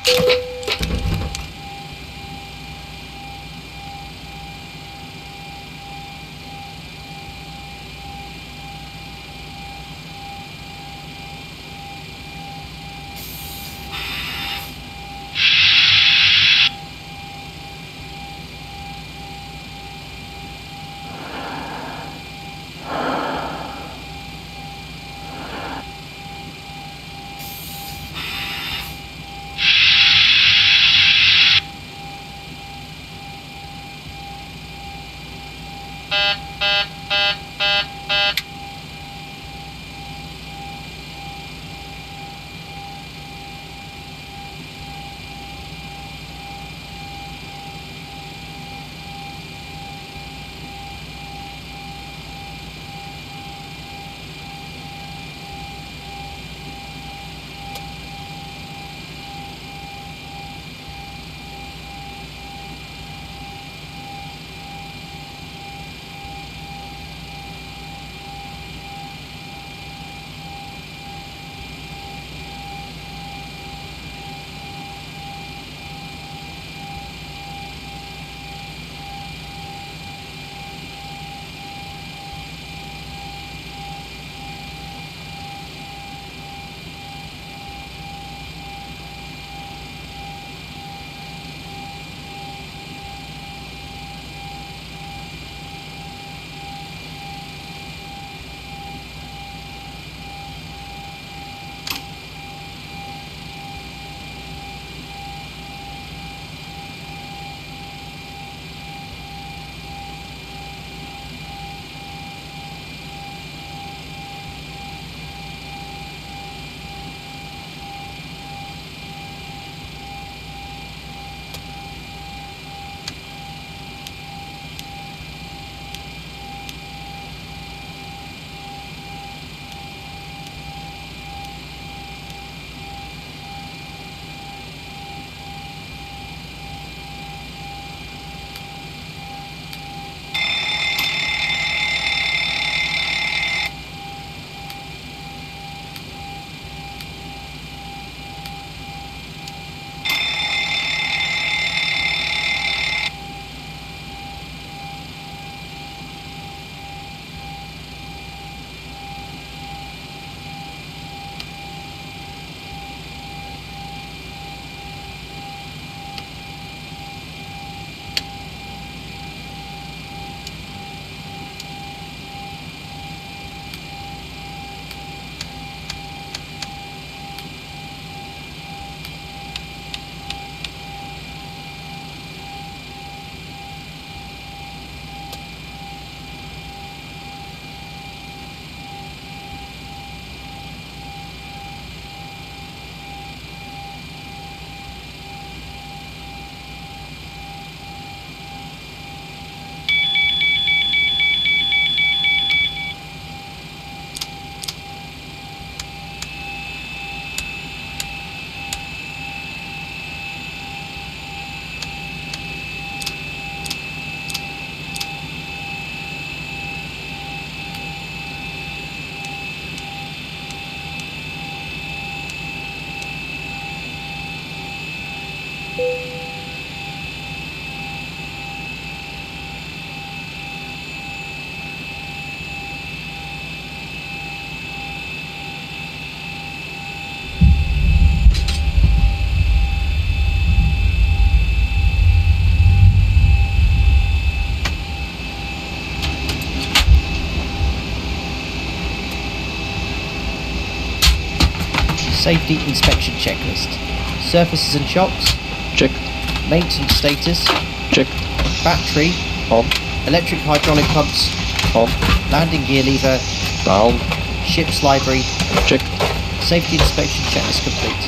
Safety inspection checklist. Surfaces and shocks. Check. Maintenance status. Check. Battery. On. Electric hydraulic pumps. On. Landing gear lever. Down. Ship's library. Check. Safety inspection checklist complete.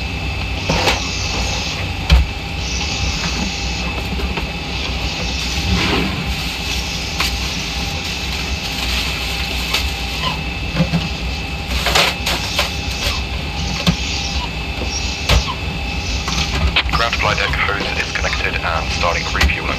Ground flight deck hose is connected and starting refueling.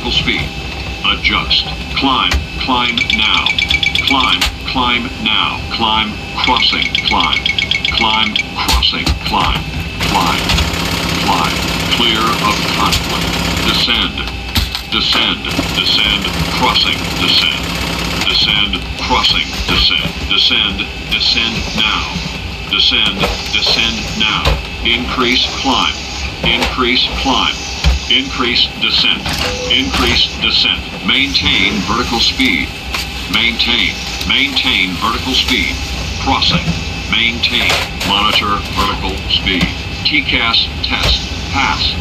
vertical speed. Adjust. Climb. Climb now. Climb. Climb now. Climb. Crossing. Climb. Climb. Crossing. Climb. Climb. Climb. Clear of conflict. Descend. Descend. Descend. Crossing. Descend. Descend. Crossing. Descend. Descend. Descend now. Descend. Descend now. Increase. Climb. Increase. Climb. Increase descent. Increase descent. Maintain vertical speed. Maintain. Maintain vertical speed. Crossing. Maintain. Monitor vertical speed. TCAS test. Pass.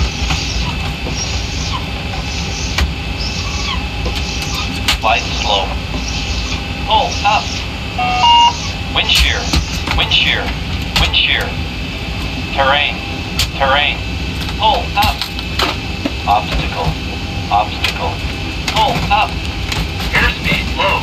Light slow. Pull up. Wind shear. Wind shear. Wind shear. Terrain. Terrain. Pull up. Obstacle. Obstacle. Pull up. Airspeed low.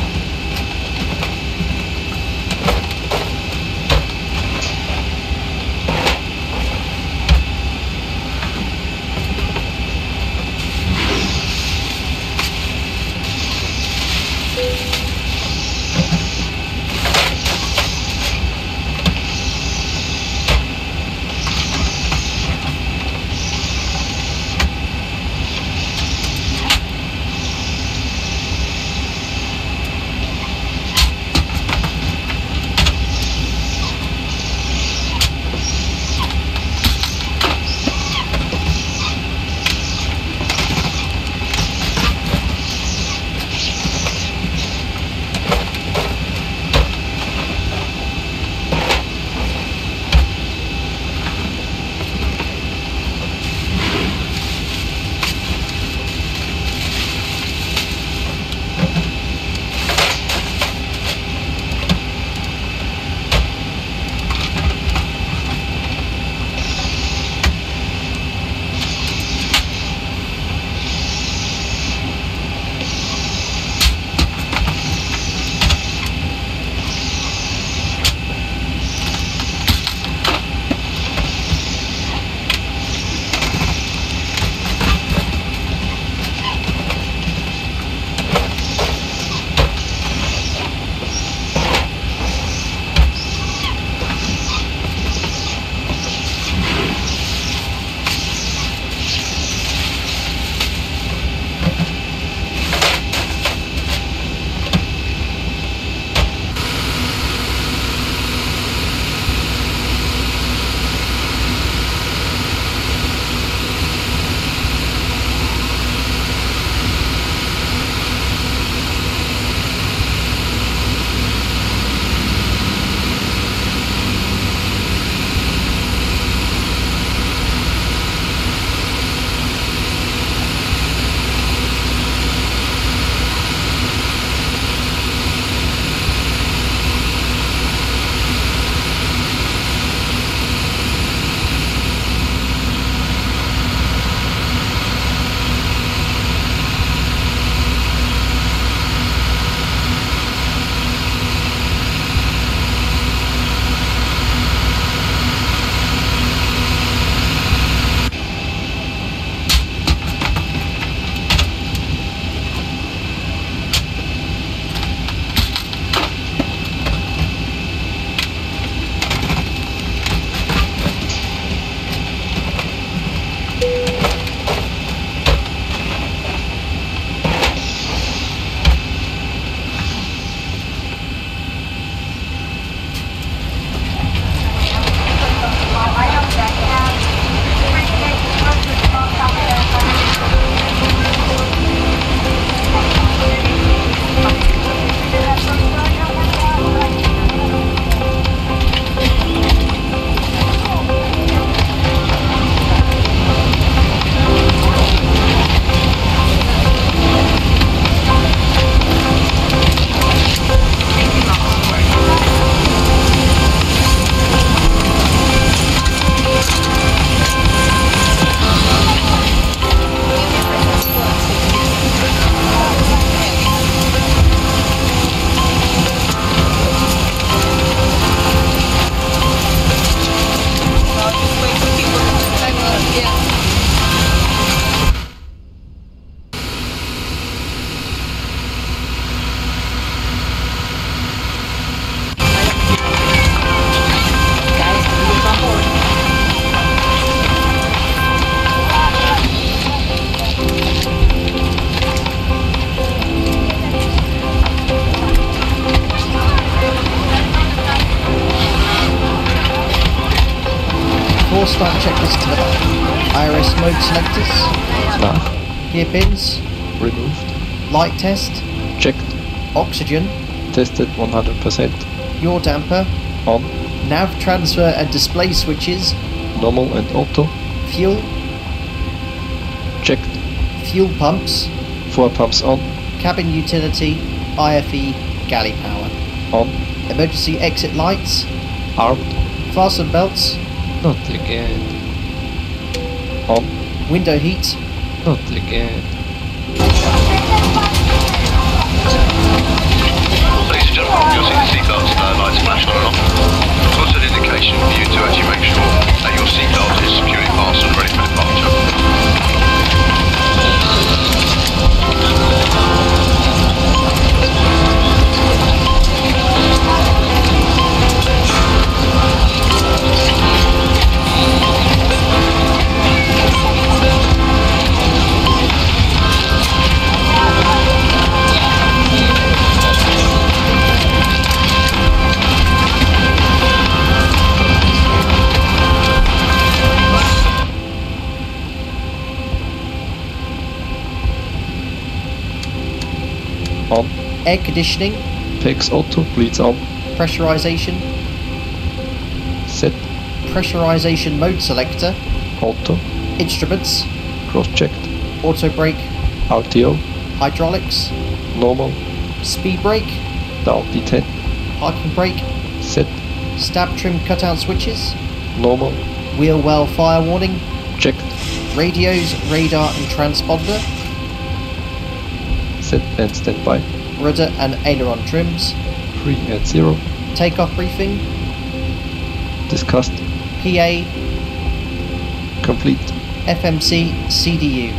start checklist to the line. IRS mode selectors. Nav. Gear pins. Removed. Light test. Checked. Oxygen. Tested 100%. Yaw damper. On. Nav transfer and display switches. Normal and auto. Fuel. Checked. Fuel pumps. 4 pumps on. Cabin utility. IFE. Galley power. On. Emergency exit lights. Armed. Fasten belts. Not again. On. Window heat. Not again. Ladies and gentlemen, you'll see the seatbelt lights flash on and off. What's an indication for you to actually make sure that your seatbelt is securely fastened and ready for departure? On. Air conditioning. PEX auto. Bleeds on. Pressurization. Set. Pressurization mode selector. Auto. Instruments. Cross-checked. Auto brake. RTO. Hydraulics. Normal. Speed brake. Down D10. Parking brake. Set. Stab trim cutout switches. Normal. Wheel well fire warning. Checked. Radios, radar and transponder. Set and standby. Rudder and aileron trims. 3 and 0. Takeoff briefing. Discussed. PA. Complete. FMC CDU.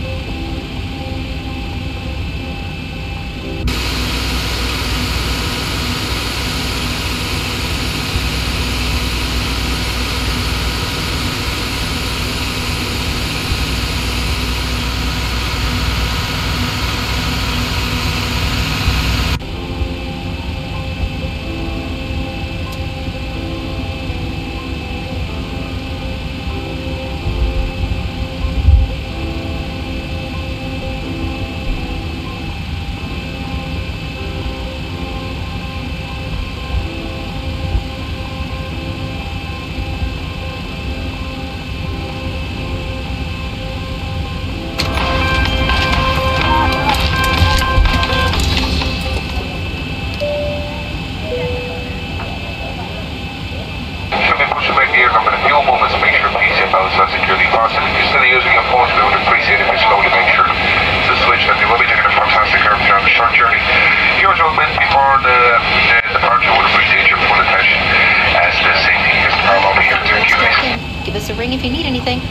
Give us a ring if you need anything.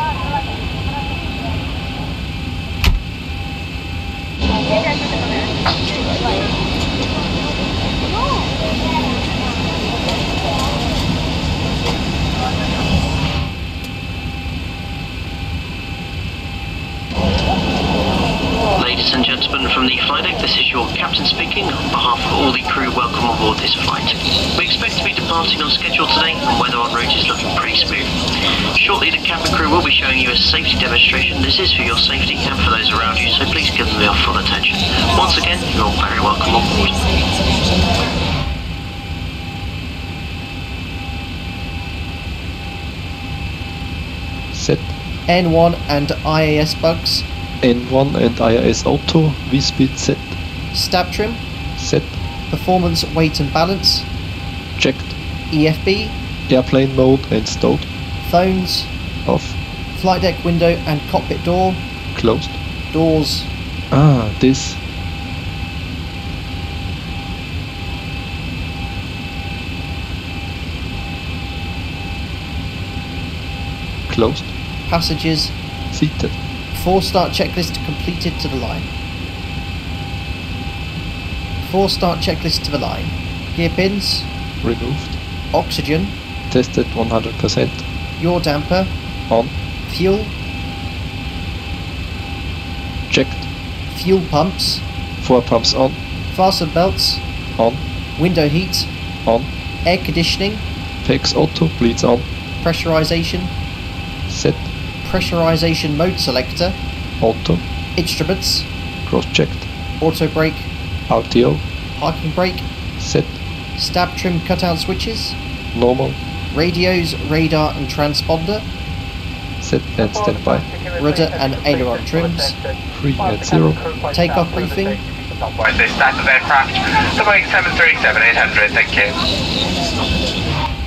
Ladies and gentlemen from the flight deck, this is your captain speaking. On behalf of all the crew, welcome aboard this flight. We expect to be departing on schedule today, and weather en route is looking pretty smooth. Shortly, the cabin crew will be showing you a safety demonstration. This is for your safety and for those around you, so please give them your full attention. Once again, you're all very welcome on board. Set. N1 and IAS bugs. N1 and IRS auto. V-speed set. Stab trim. Set. Performance, weight and balance. Checked. EFB. Airplane mode and stowed. Phones. Off. Flight deck window and cockpit door. Closed. Doors. Ah, this. Closed. Passengers. Seated. 4-start checklist completed to the line. 4-start checklist to the line. Gear pins. Removed. Oxygen. Tested 100%. Yaw damper. On. Fuel. Checked. Fuel pumps. 4 pumps on. Fasten belts. On. Window heat. On. Air conditioning. PEX auto. Bleeds on. Pressurization. Set. Pressurization mode selector. Auto. Instruments. Cross-checked. Auto brake. RTO. Parking brake. Set. Stab trim cutout switches. Normal. Radios, radar and transponder. Set and standby. Rudder and aileron trims. 3 and 0. Takeoff briefing. This type of aircraft, the Boeing 737-800, thank you.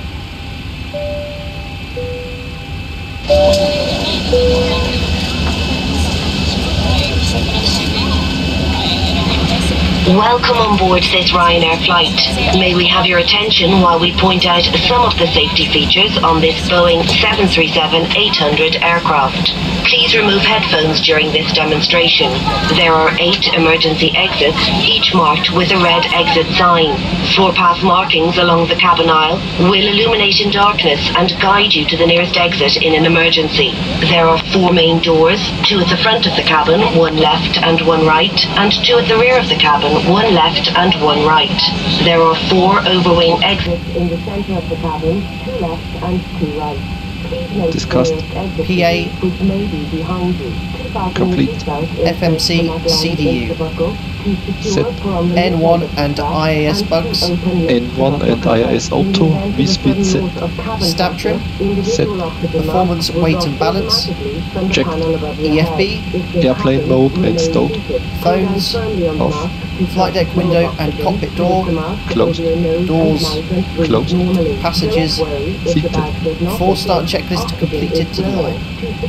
Welcome on board this Ryanair flight. May we have your attention while we point out some of the safety features on this Boeing 737-800 aircraft. Please remove headphones during this demonstration. There are 8 emergency exits, each marked with a red exit sign. Floor path markings along the cabin aisle will illuminate in darkness and guide you to the nearest exit in an emergency. There are 4 main doors, 2 at the front of the cabin, 1 left and 1 right, and 2 at the rear of the cabin, 1 left and 1 right. There are 4 overwing exits in the center of the cabin, 2 left and 2 right. Discussed. PA. Complete. FMC CDU. Set. N1 and IAS bugs. N1 and IAS Auto. V-speed set. Stab trim. Set. Performance, weight and balance. Checked. EFB. Airplane mode and stowed. Phones. Off. Flight deck window and cockpit door. Closed. Doors. Closed. Passengers. Seated. Before start checklist completed to the line.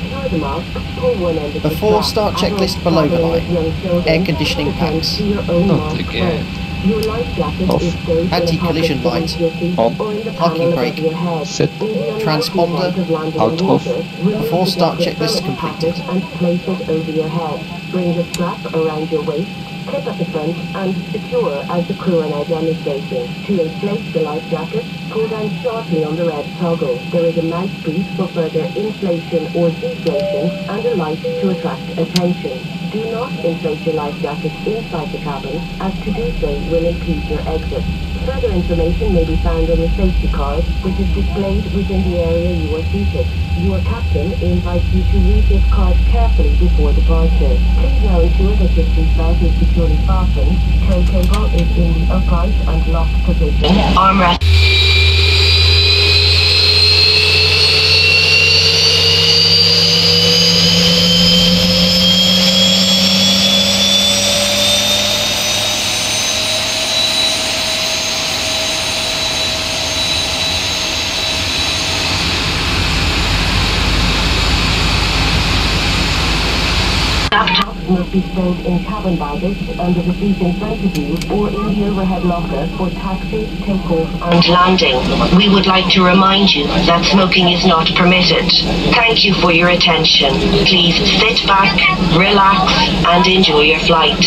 Before start checklist below the line. Air conditioning packs. Not again. Off. Anti-collision light. On. Parking brake. Set. Transponder. Out of. Before start checklist completed. And place it over your head. Bring the strap around your waist. Clip at the front and secure as the crew are now demonstrating. To inflate the life jacket, pull down sharply on the red toggle. There is a mouthpiece for further inflation or deflation and a light to attract attention. Do not inflate your life jacket inside the cabin, as to do so will impede your exit. Further information may be found on the safety card, which is displayed within the area you are seated. Your captain invites you to read this card carefully before departure. Please now ensure that your seatbelt is securely fastened, tow cable is in the upright and locked position, armrest. Laptops must be stowed in cabin baggage under the seat in front of you or in the overhead locker for taxi, takeoff and landing. We would like to remind you that smoking is not permitted. Thank you for your attention. Please sit back, relax and enjoy your flight.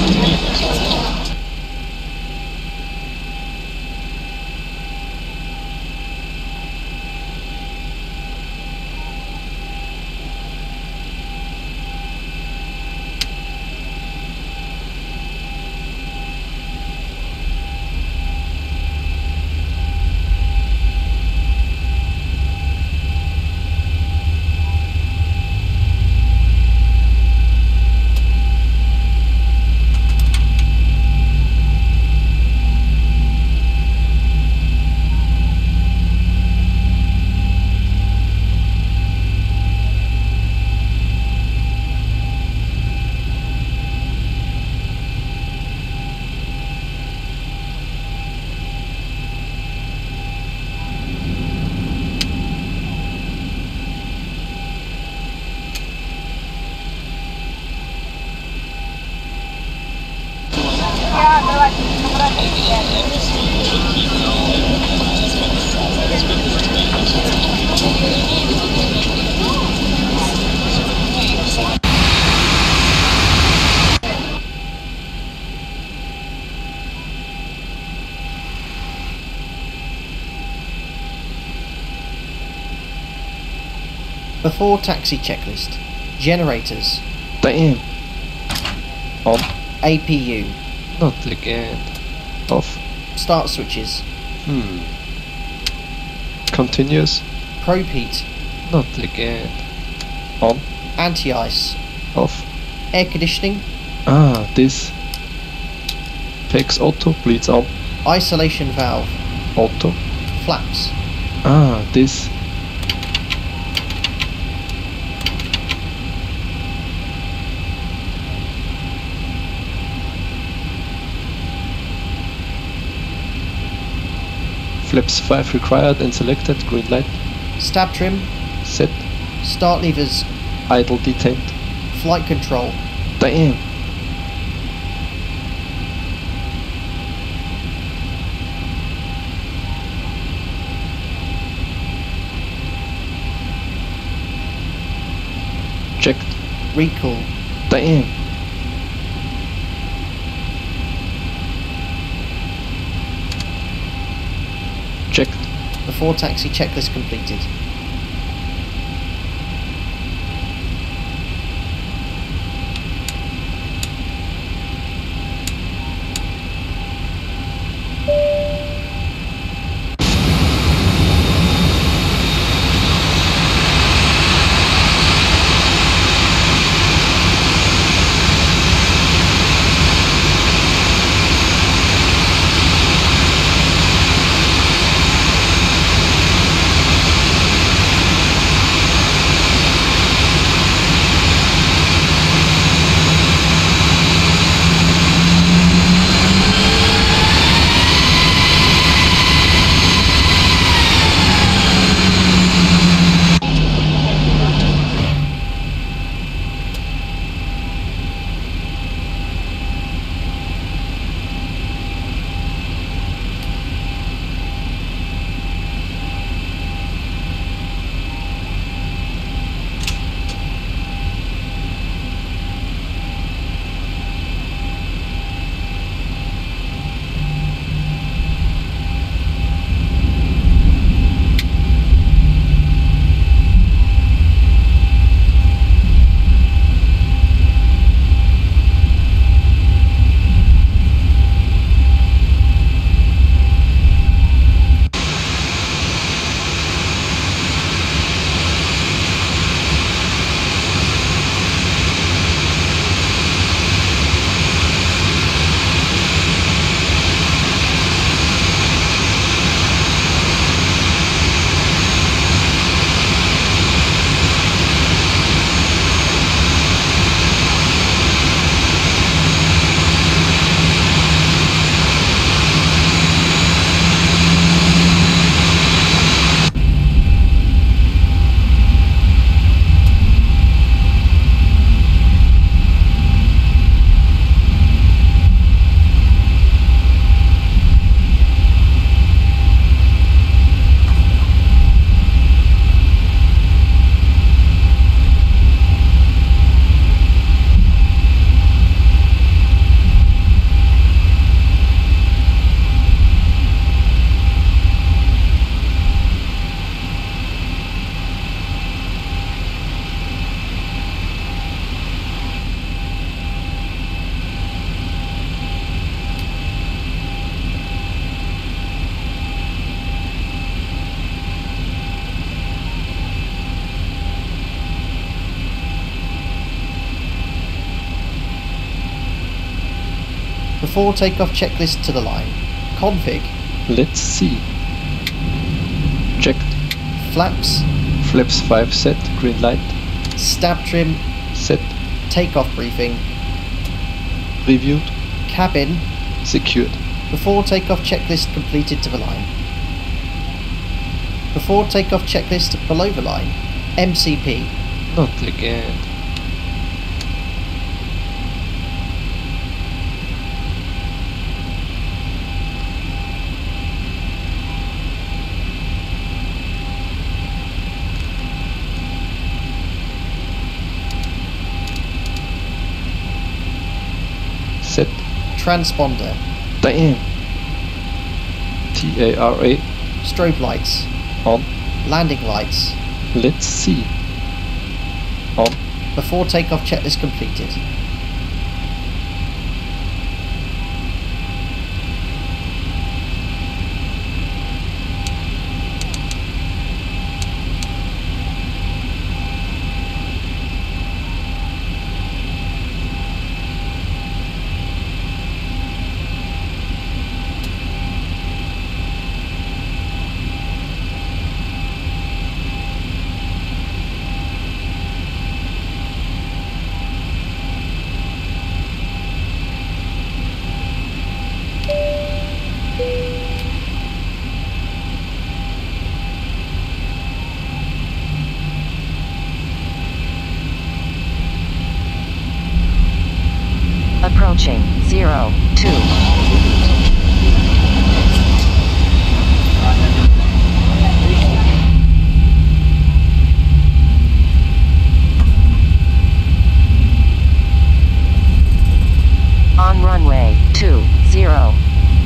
Before taxi checklist. Generators. Damn. On. APU. Not again. Off. Start switches. Continuous. Probe heat. Not again. On. Anti-ice. Off. Air conditioning. Ah, this. PEX auto, bleeds on. Isolation valve. Auto. Flaps. Ah, this. Flaps 5 required and selected, green light. Stab trim. Set. Start levers. Idle detained. Flight control. Damn. Checked. Recall. Damn. Checked. Before taxi checklist completed. Before takeoff checklist to the line. Config. Let's see. Checked. Flaps. Flaps 5 set, green light. Stab trim. Set. Takeoff briefing. Reviewed. Cabin. Secured. Before takeoff checklist completed to the line. Before takeoff checklist below the line. MCP. Not again. Set. Transponder. Damn. TARA. Strobe lights. On. Landing lights. Let's see. On. Before takeoff checklist completed. On runway 20.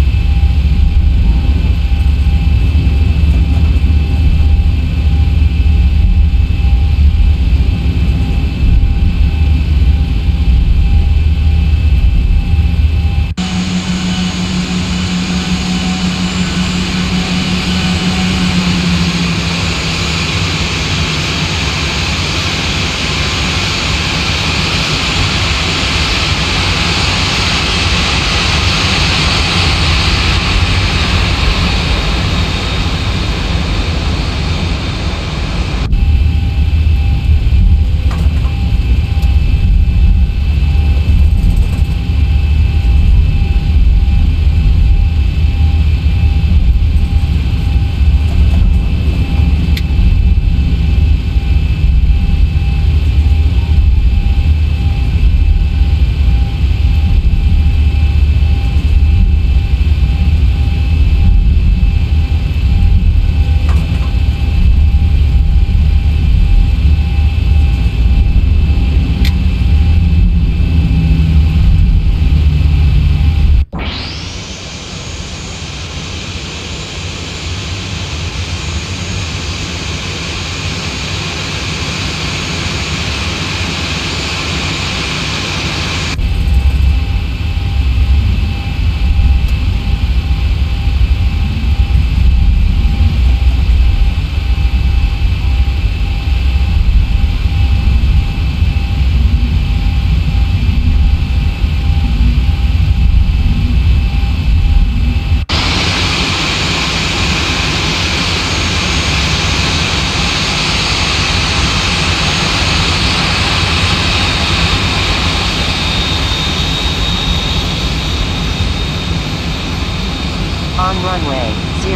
On runway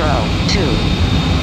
02.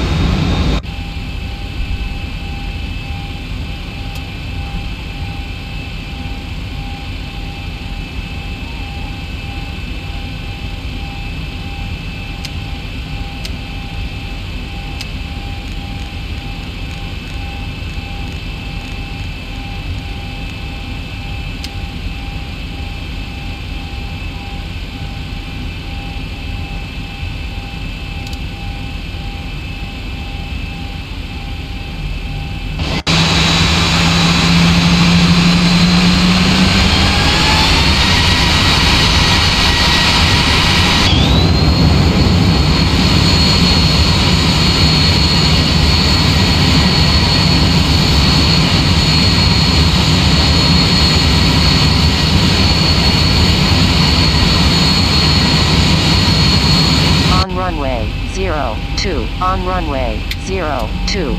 Runway 02. On runway 02.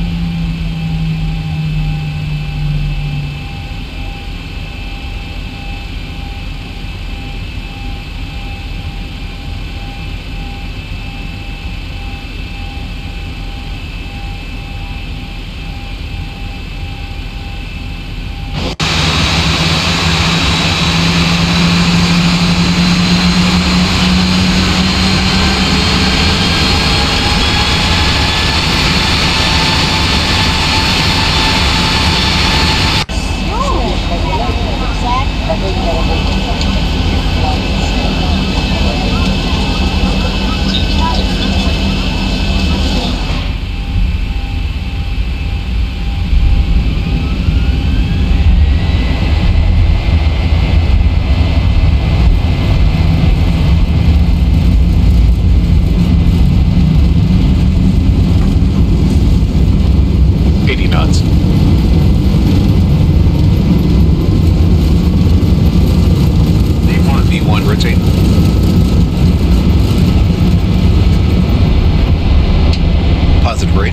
Positive rate.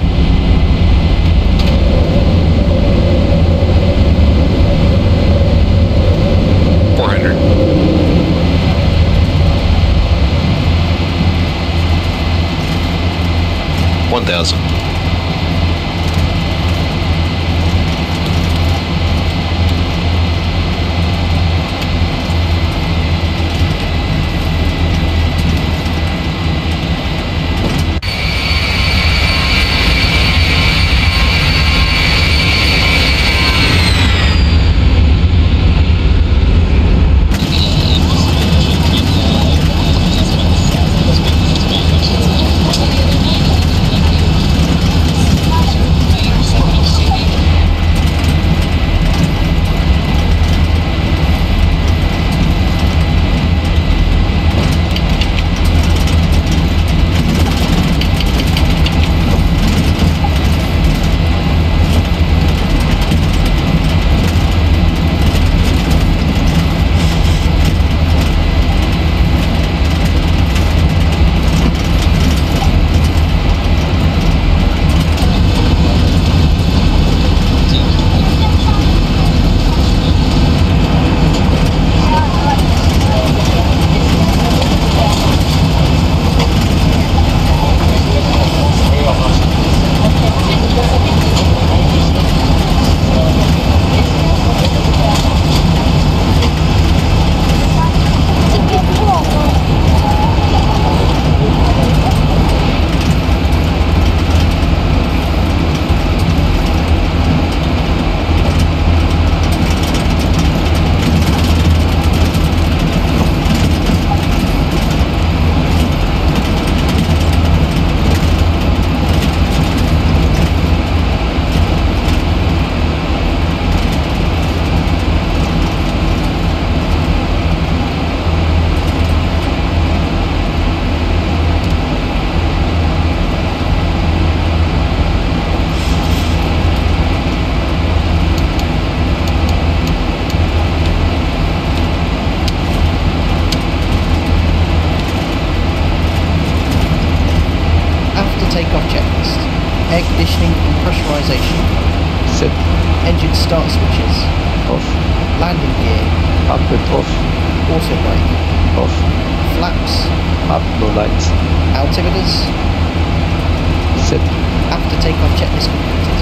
takeoff checklist. Air conditioning and pressurization. Set. Engine start switches. Off. Landing gear. Up and off. Auto brake. Off. Flaps. Up, no lights. Altimeters. Set. After takeoff checklist completed.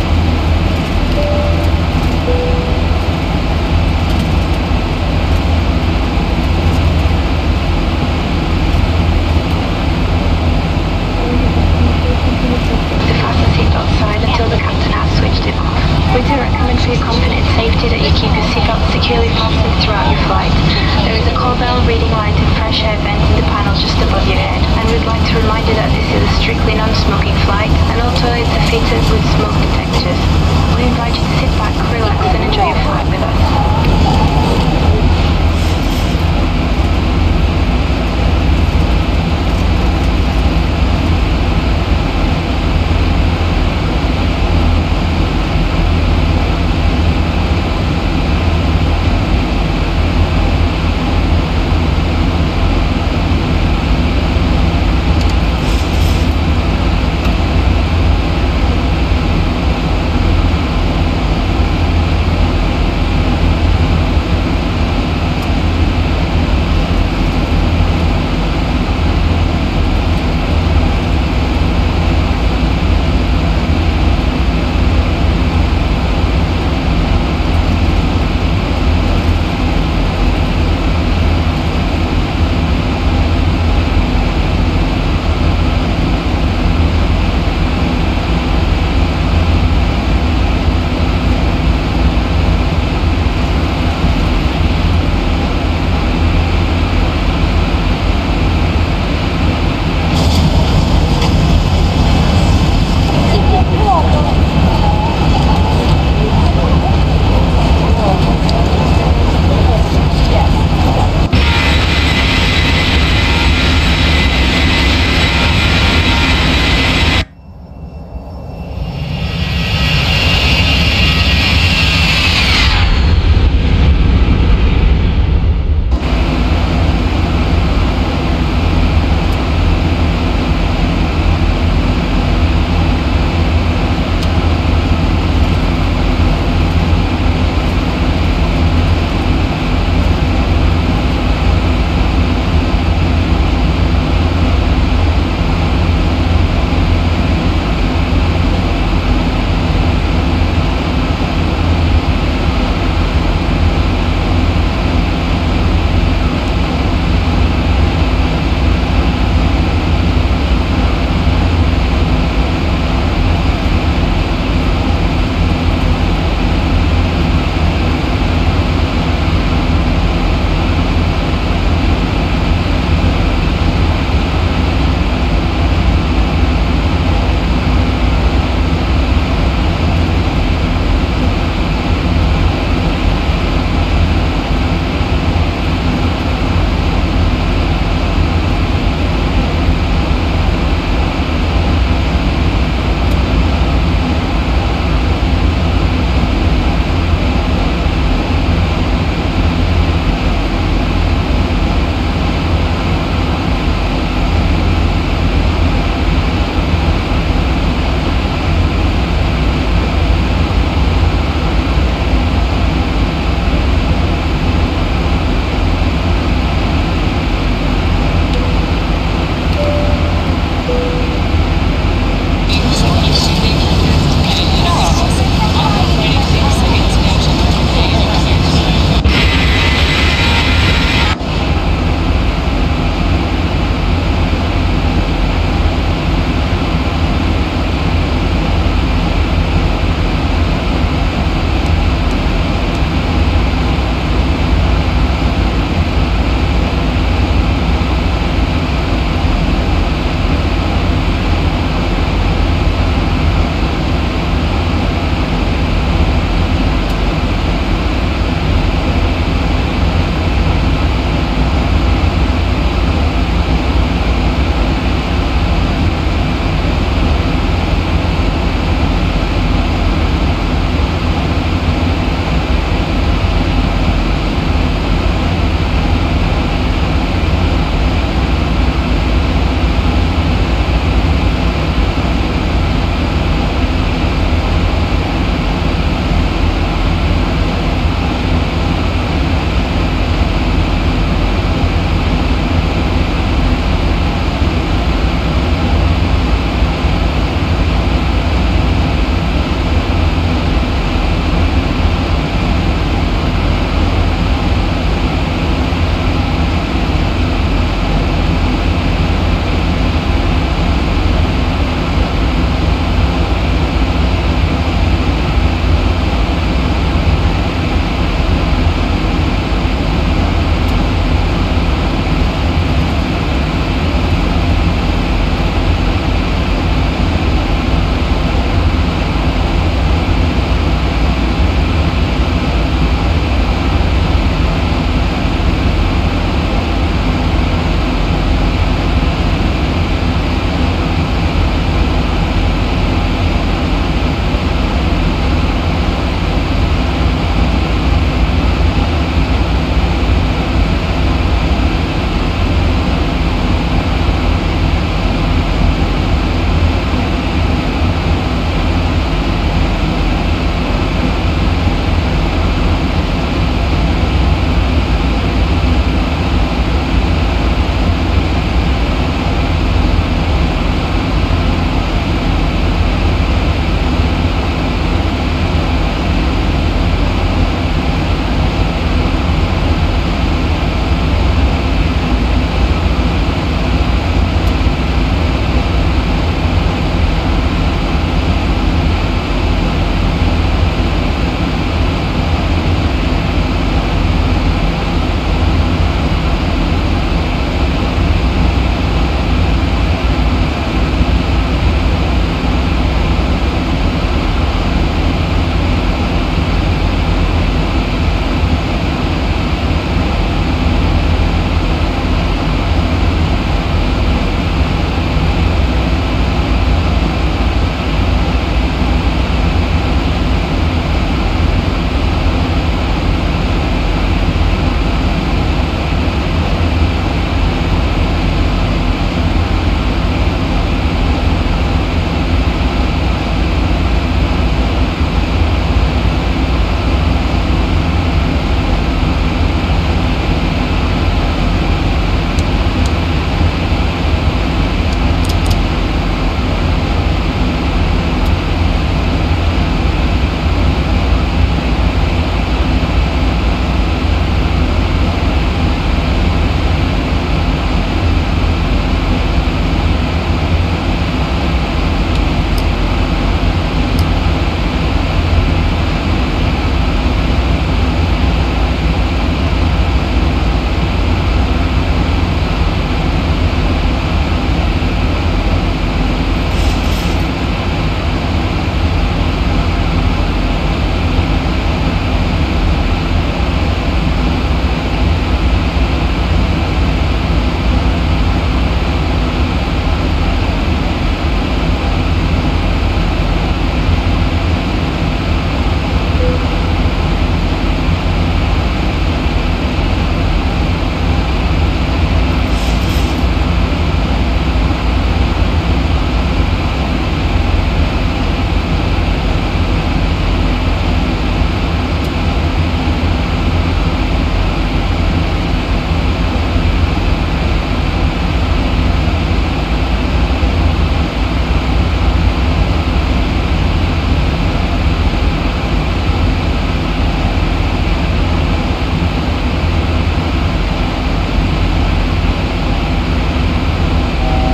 To fasten seatbelt side until the captain has switched it off. We do recommend for your comfort and safety that you keep your seatbelt securely fastened throughout your flight. There is a call bell, reading light and fresh air vent in the panel just above your head, and we'd like to remind you that this is a strictly non-smoking flight, and all toilets are fitted with smoke detectors. We invite you to sit back, relax and enjoy your flight with us.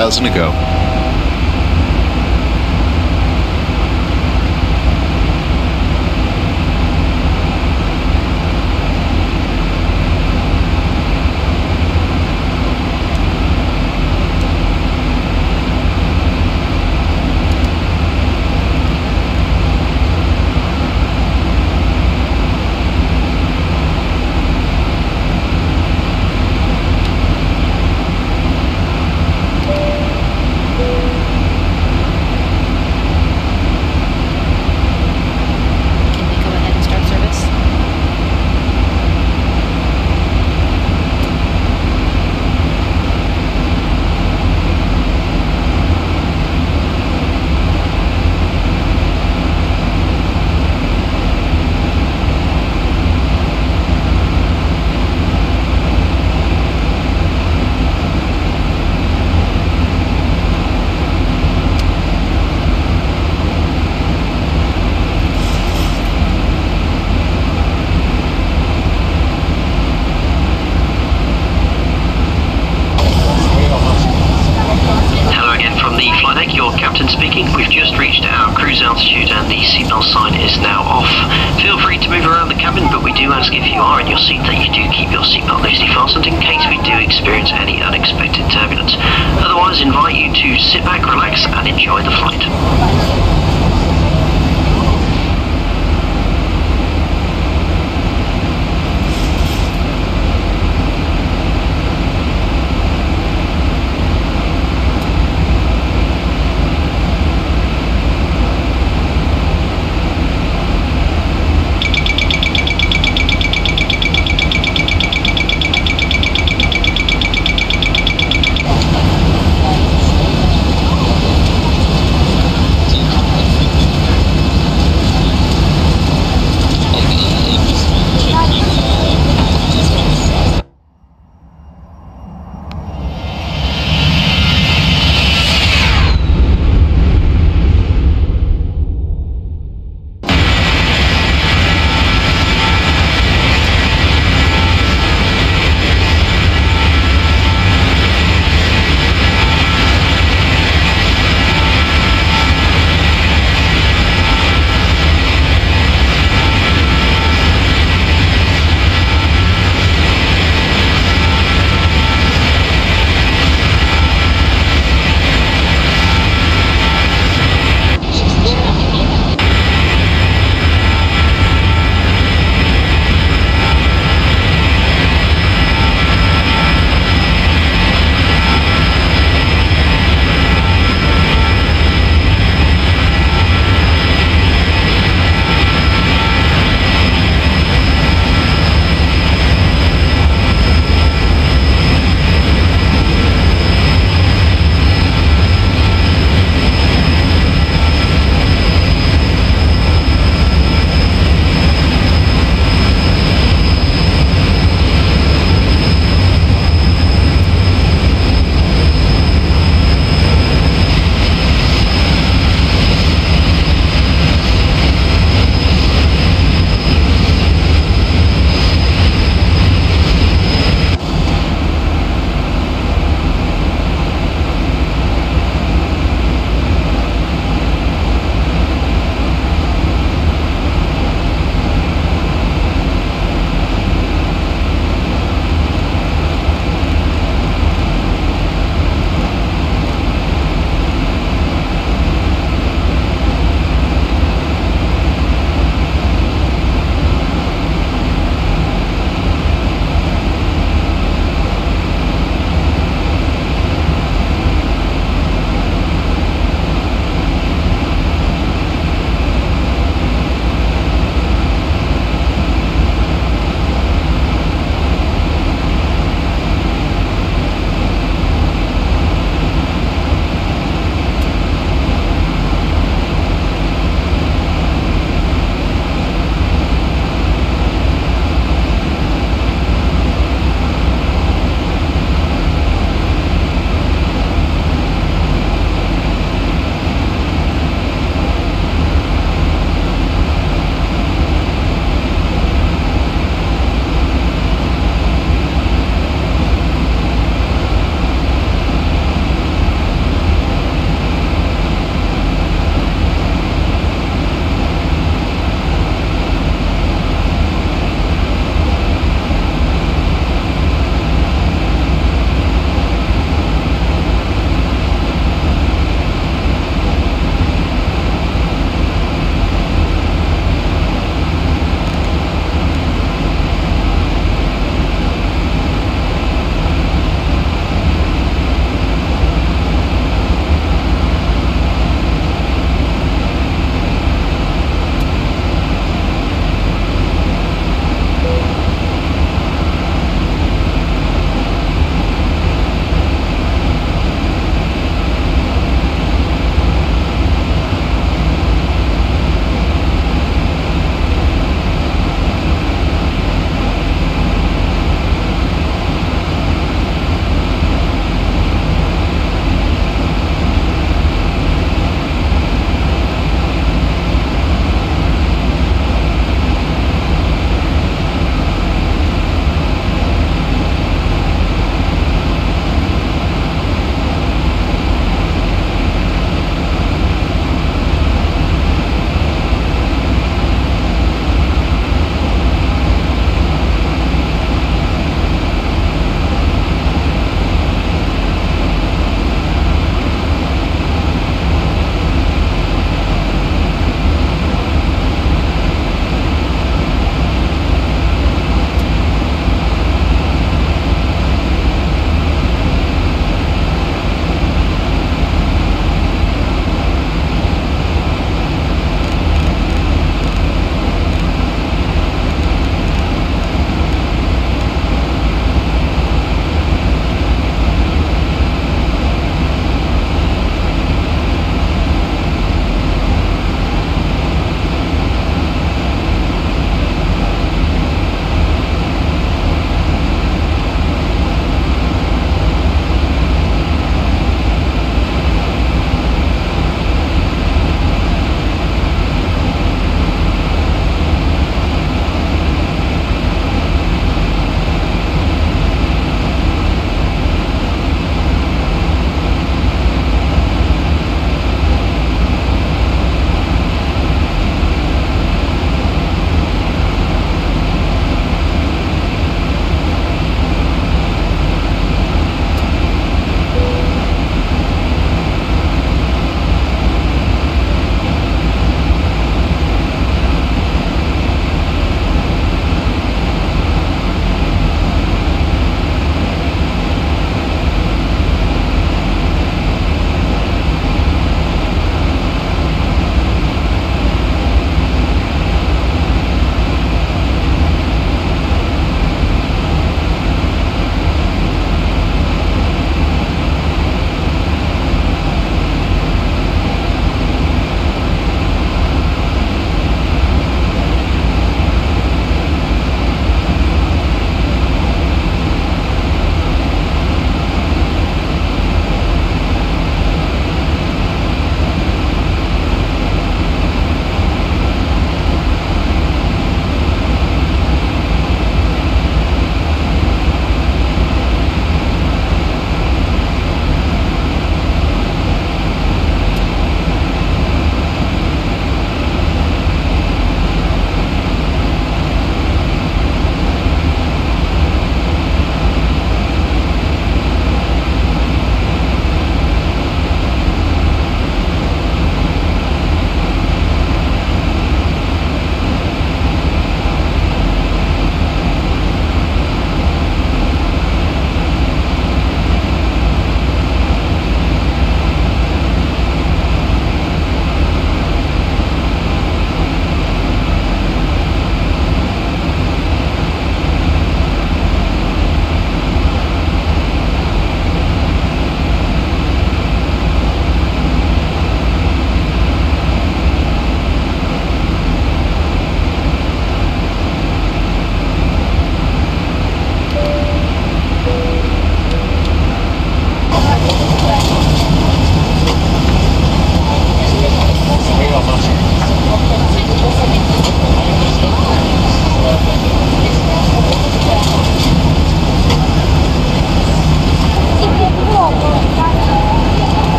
2,000 to go. Altitude and the seatbelt sign is now off. Feel free to move around the cabin, but we do ask if you are in your seat that you do keep your seatbelt loosely fastened in case we do experience any unexpected turbulence. Otherwise, invite you to sit back, relax and enjoy the flight.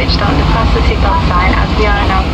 switched on to press the seatbelt sign as we are now.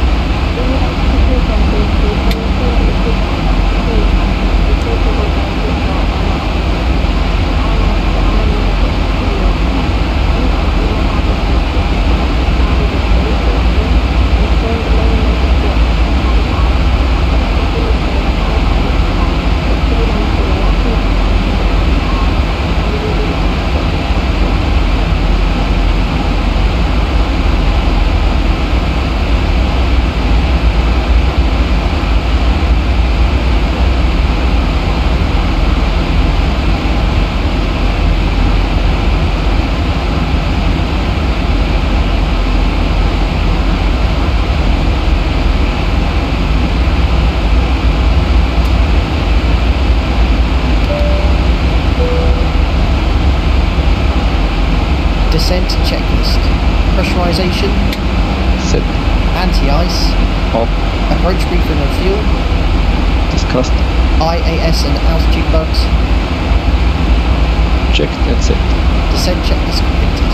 Descent checklist. Pressurization. Set. Anti-ice. On. Approach briefing and fuel. Discussed. IAS and altitude bugs. Checked and set. Descent checklist completed.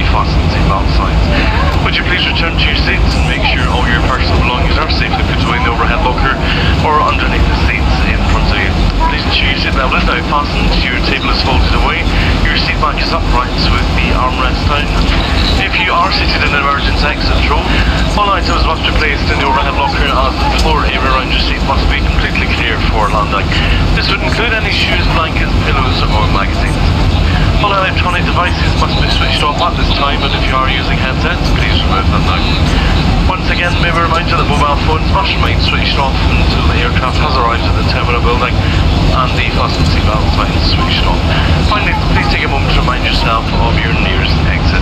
fasten seatbelt signs. Would you please return to your seats and make sure all your personal belongings are safely put away in the overhead locker or underneath the seats in front of you. Please ensure your seatbelt is now fastened, your table is folded away, your seat back is upright with the armrest down. If you are seated in an emergency exit row, all items must be placed in the overhead locker as the floor area around your seat must be completely clear for landing. This would include any shoes, blankets, pillows or magazines. All electronic devices must be switched off at this time, and if you are using headsets, please remove them now. Once again, may we remind you that mobile phones must remain switched off until the aircraft has arrived at the terminal building and the fasten seatbelt sign is switched off. Finally, please take a moment to remind yourself of your nearest exit.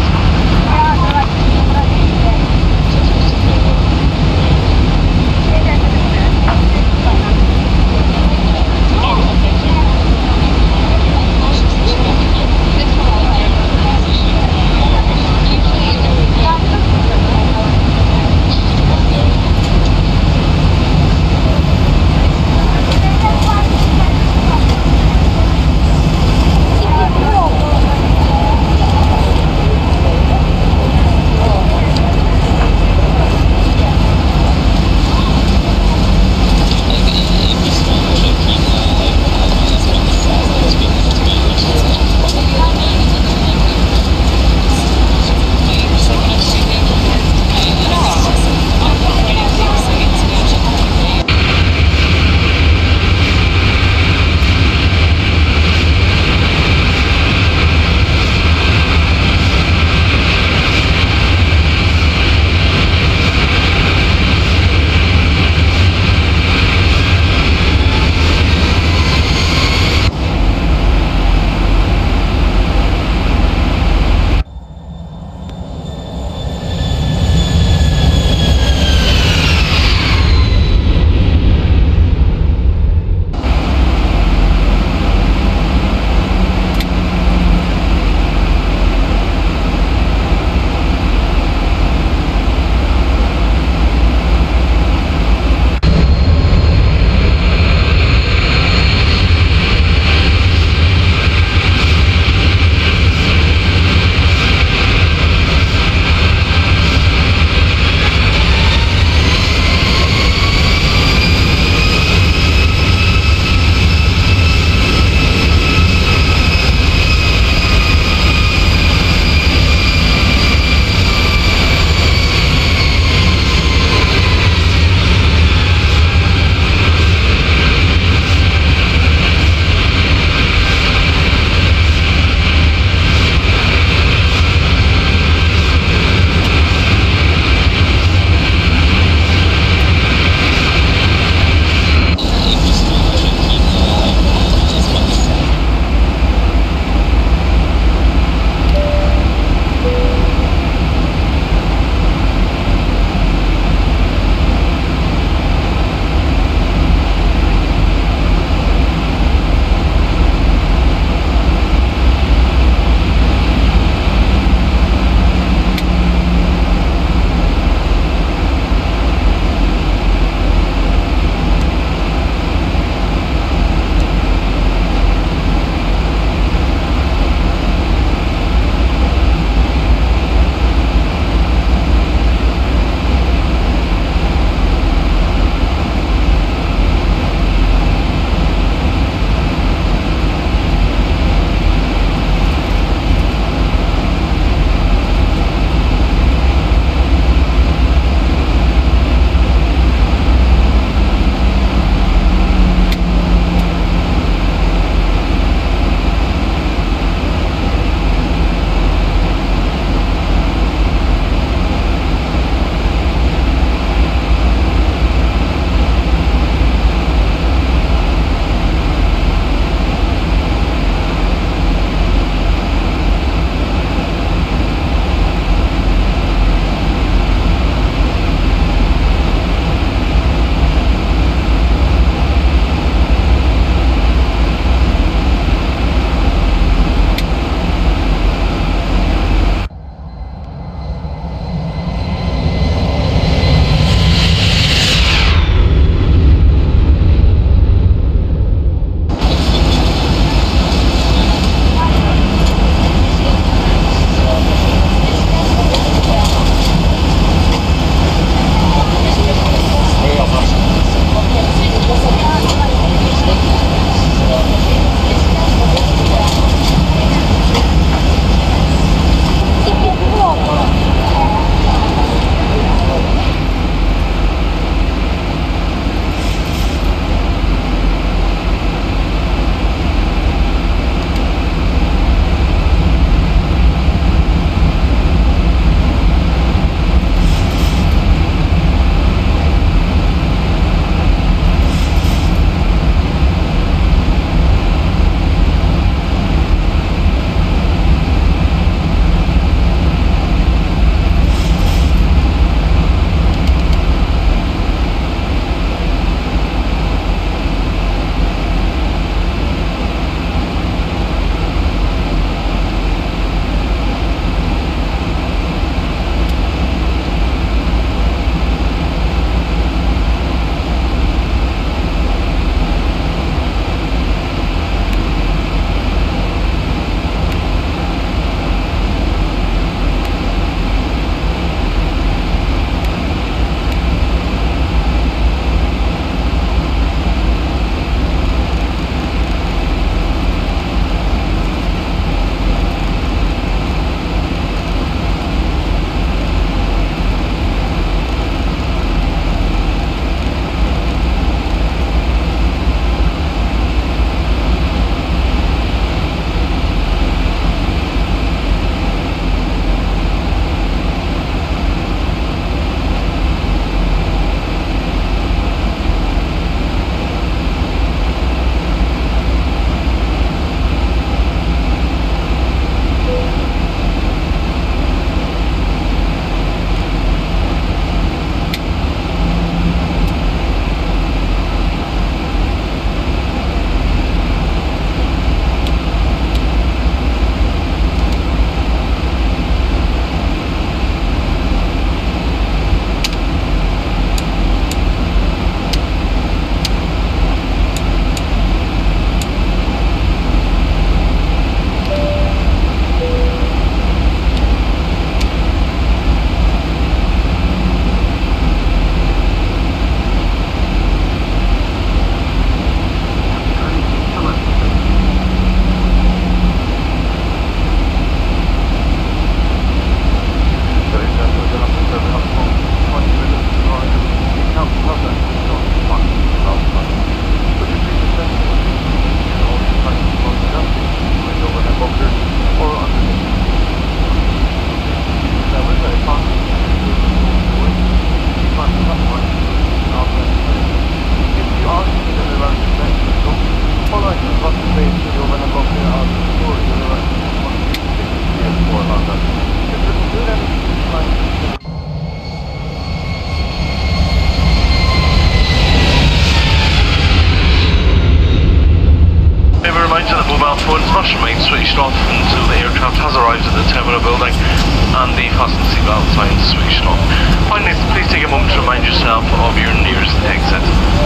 and the fasten seatbelt signs switched on. Finally, please take a moment to remind yourself of your nearest exit.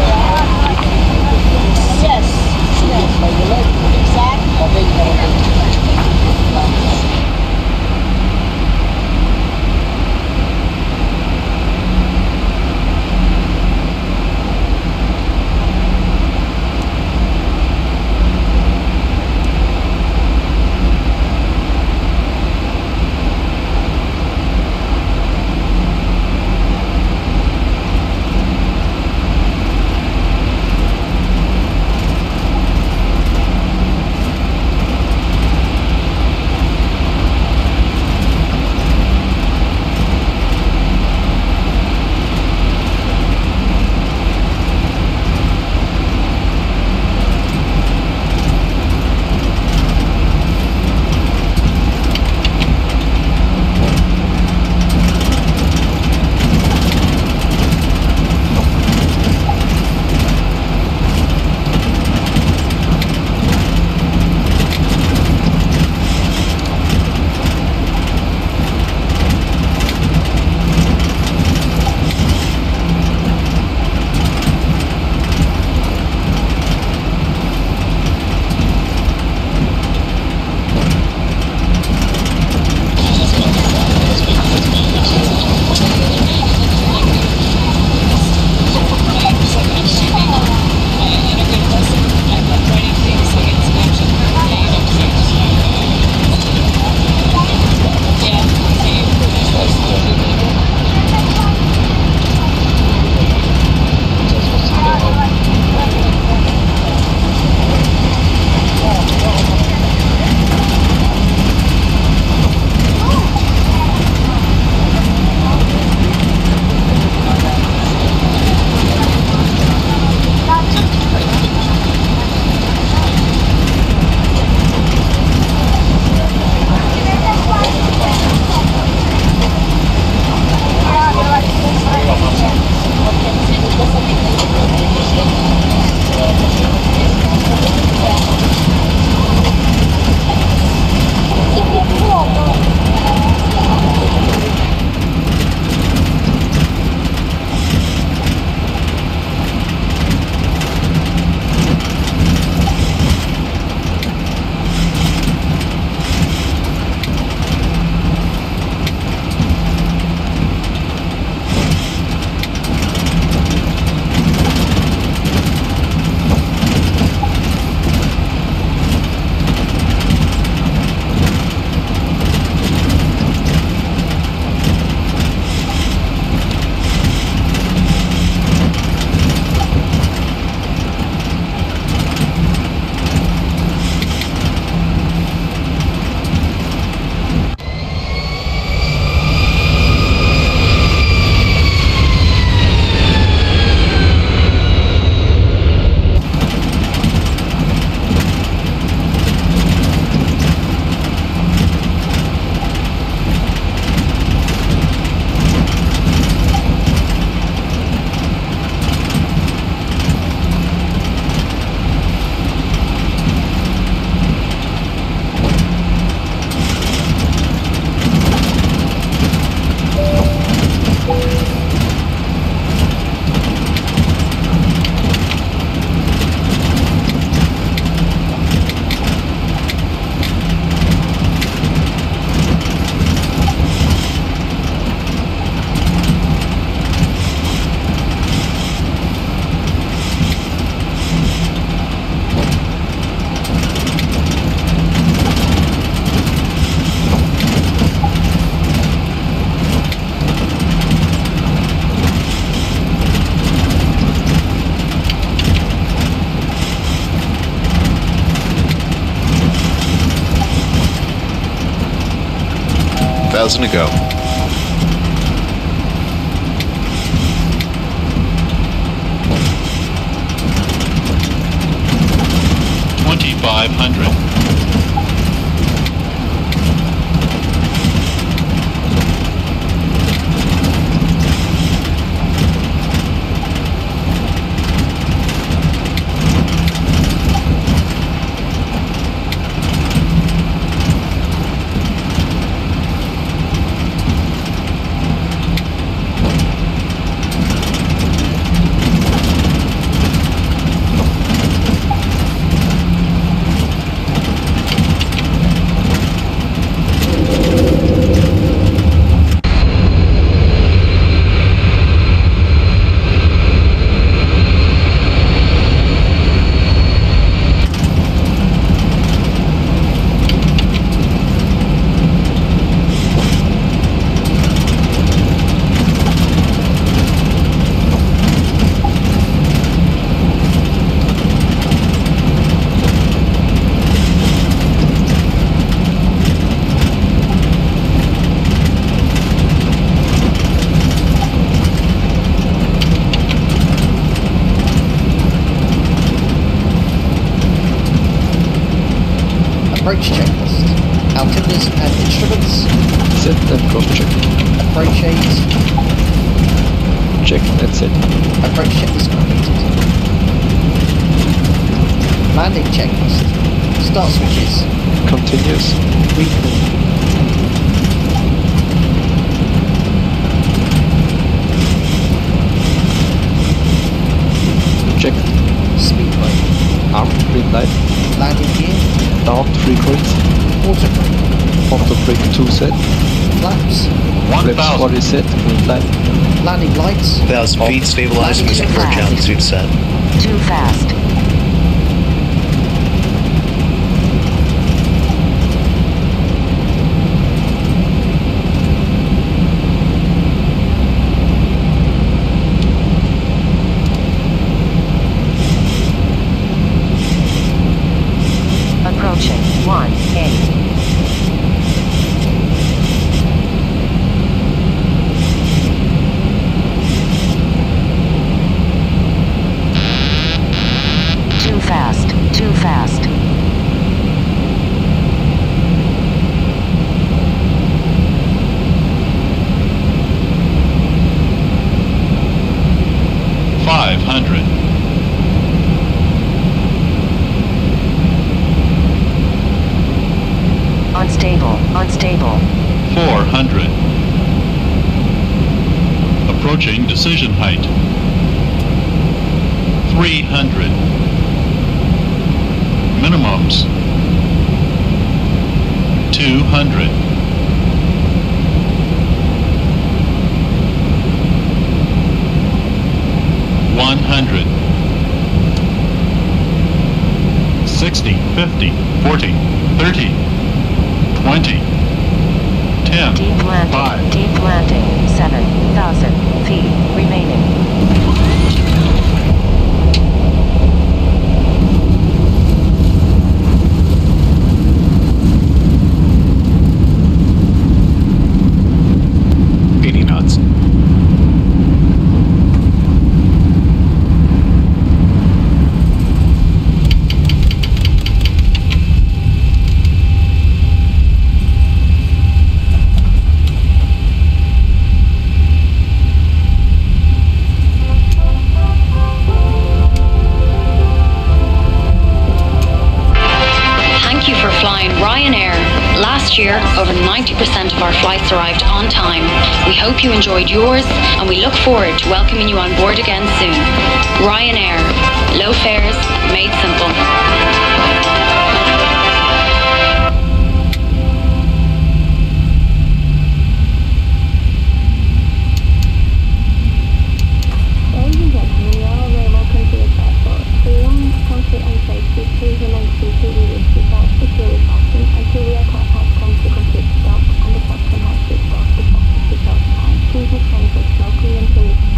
Yes. $1,000 to go. $2,500. Approach checklist. Altimeters and instruments. Set and cross check. Approach aids. Check and set. Approach checklist completed. Landing checklist. Start switches. Continuous. Recall. Check. Speedway. Arm green light. Landing gear. Down 3 points. Auto brake. Auto brake 2 set. Flaps. Flaps 40 set. Green light. Landing lights. 1,000 feet, stabilizing as approach altitude set. Too fast. Approaching 1-8. Too fast, too fast. Unstable, unstable. 400. Approaching decision height. 300. Minimums. 200. 100. 60, 50, 40, 30, 20, 10, Deep landing, 5, deep landing, 7,000 feet remaining. knots. Thank you for flying Ryanair. Last year, over 90% of our flights arrived on time. We hope you enjoyed yours, and we look forward to welcoming you on board again soon. Ryanair. Low fares, made simple.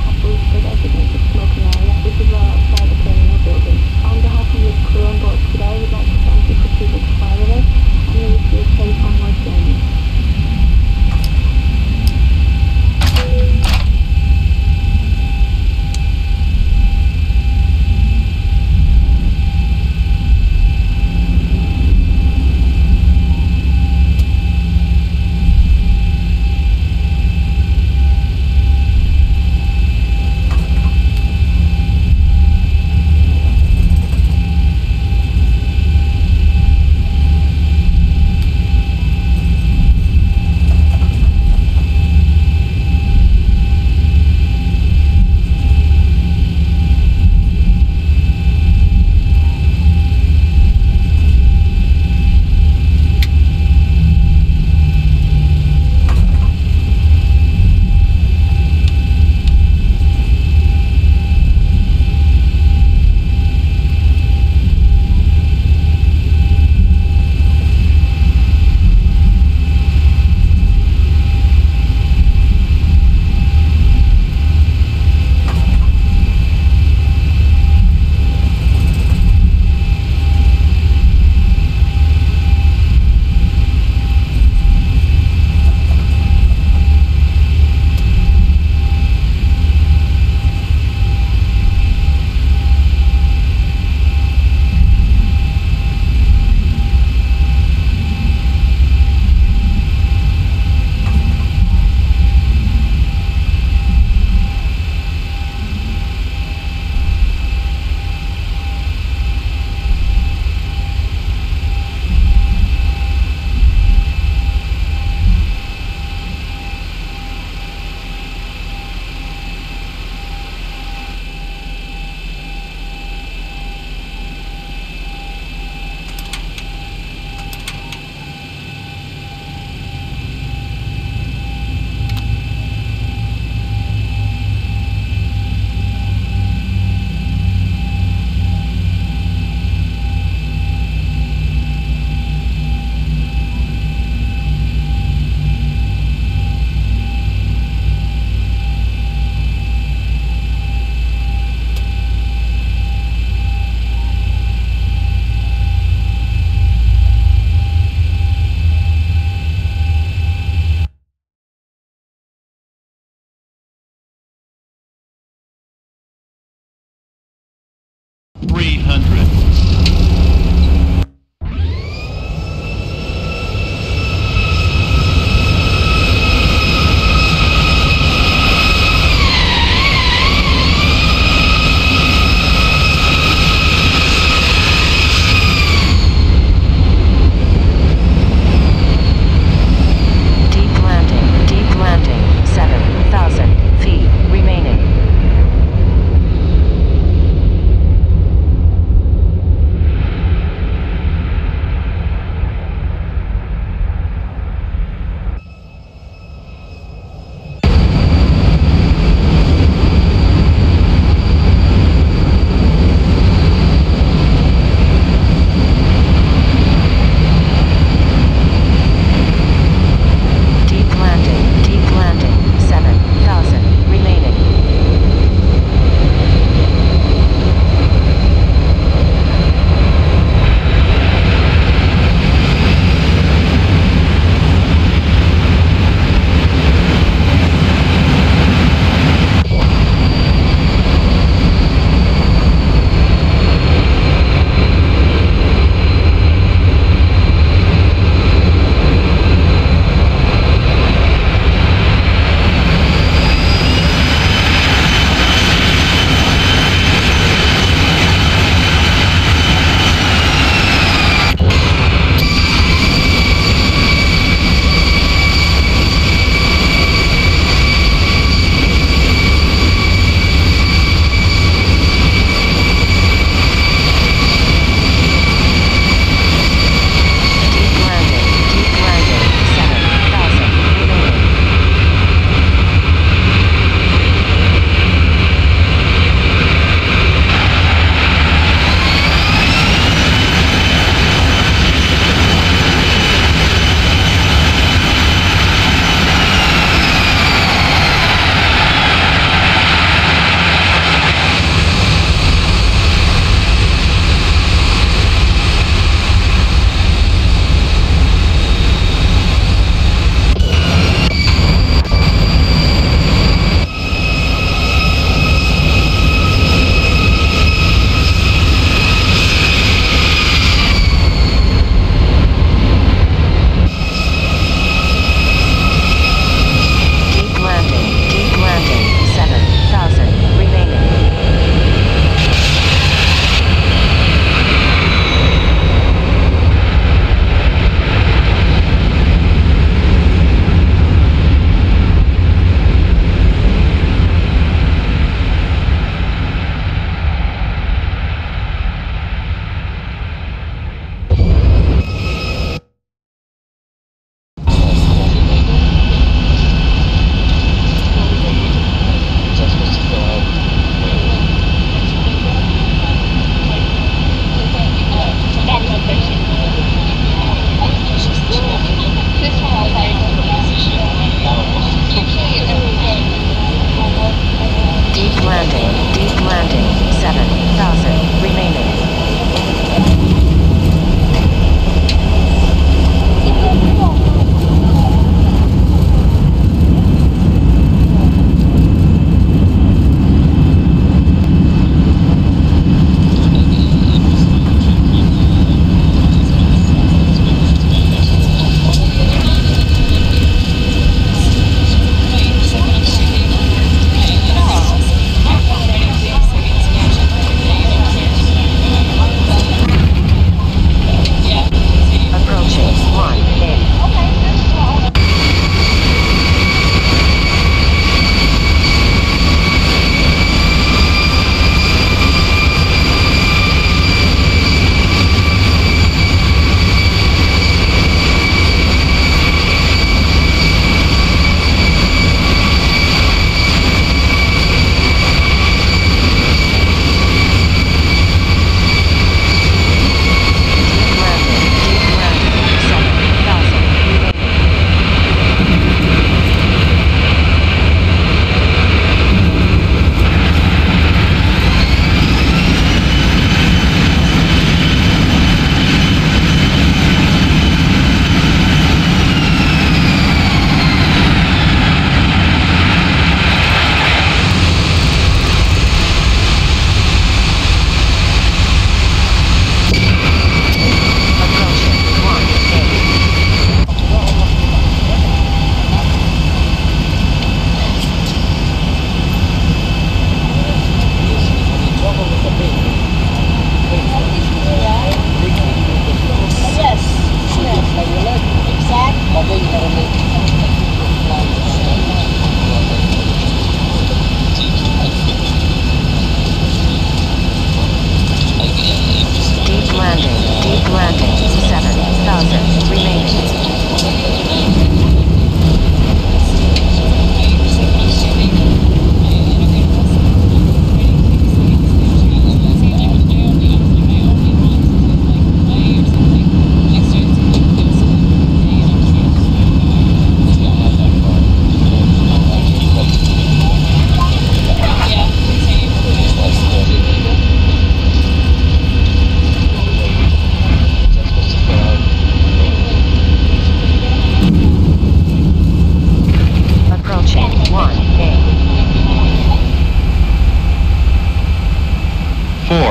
Smoking area, which is well outside the terminal building. On behalf of your crew on board today,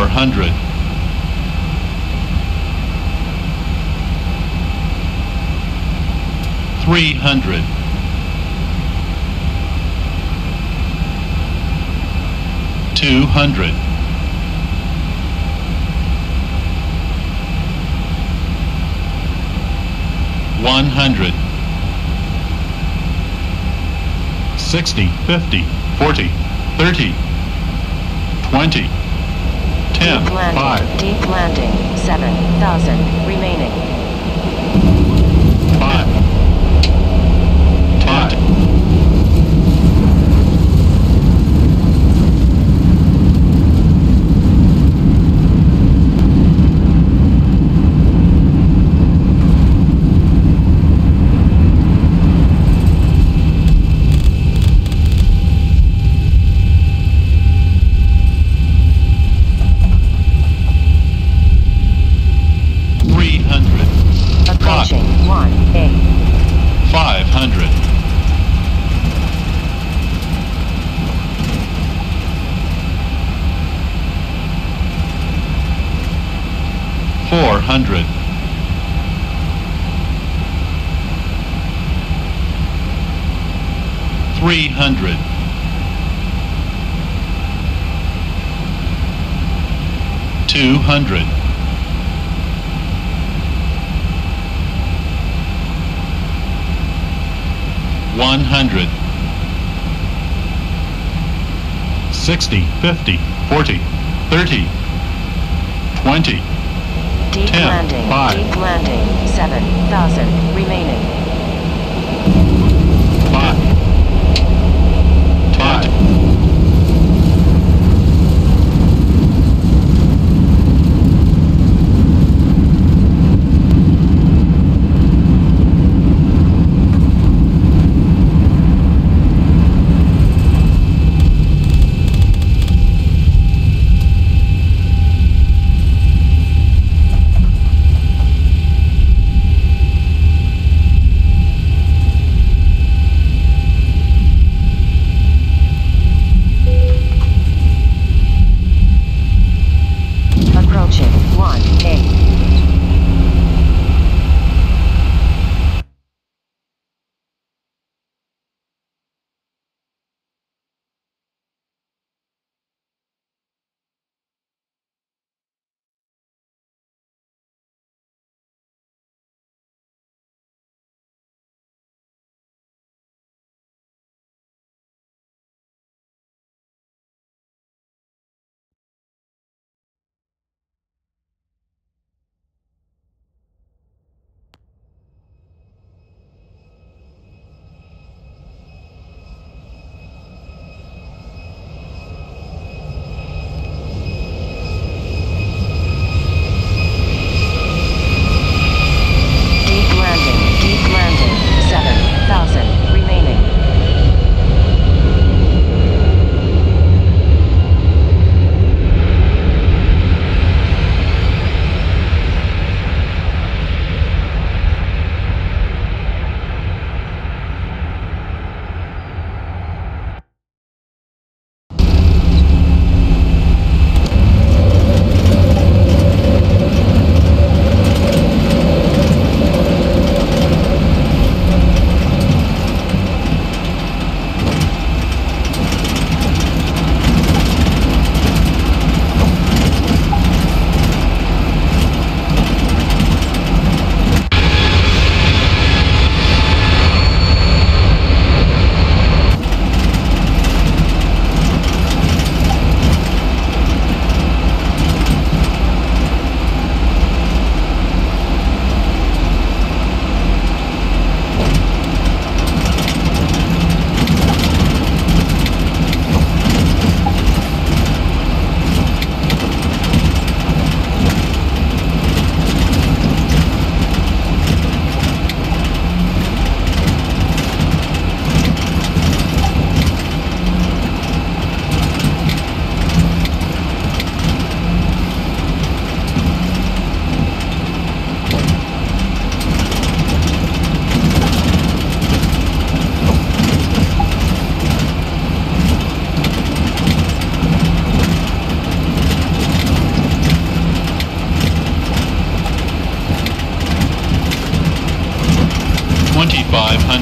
400. 300. 200. 100. 60, 50, 40, 30, 20, 10, Deep landing. 5, Deep landing. 7,000 remaining. 5, 10, 300. Approaching 1A. 500. 400. 300. 200. 100. 60, 50, 40, 30, 20, Deep 10, landing. 5, Deep landing. 7,000 remaining. 5, 10, 500.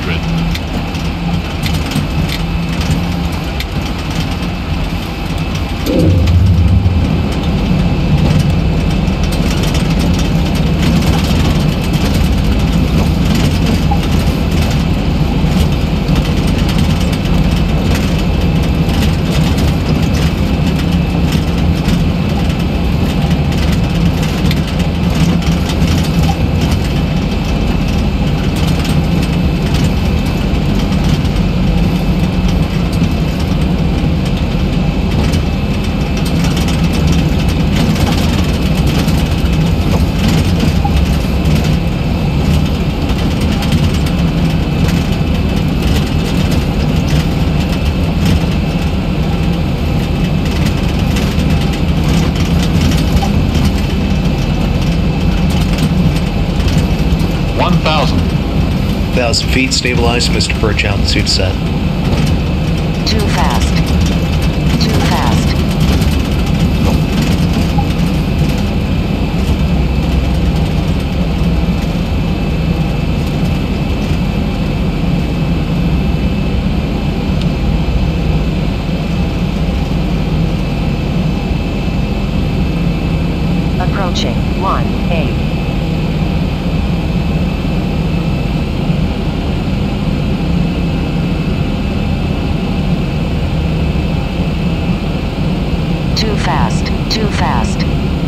1,500. Feet stabilized, Mr. Perch, altitude set. Too fast. Too fast. Approaching 1-8. Too fast, too fast.